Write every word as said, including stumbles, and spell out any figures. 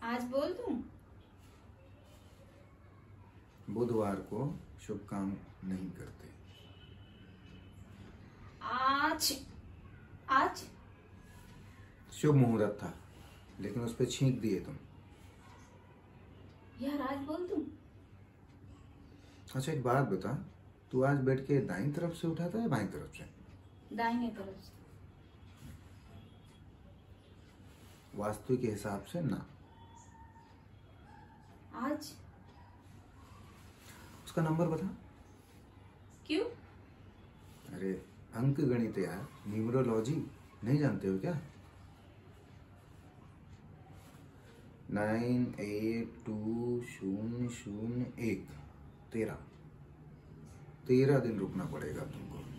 आज बोल दूं? बुधवार को शुभ काम नहीं करते। आज आज शुभ मुहूर्त था लेकिन उस पर छींक दिए तुम। यार आज बोल दूं? अच्छा एक बात बता, तू आज बेड के दाईं तरफ से उठा था या बाईं तरफ से? दाहिने तरफ से। वास्तु के हिसाब से ना। आज उसका नंबर बता। क्यों? अरे अंक गणित यार, न्यूमरोलॉजी नहीं जानते हो क्या? नाइन एट टू शून्य शून्य एक तेरह तेरह दिन रुकना पड़ेगा तुमको।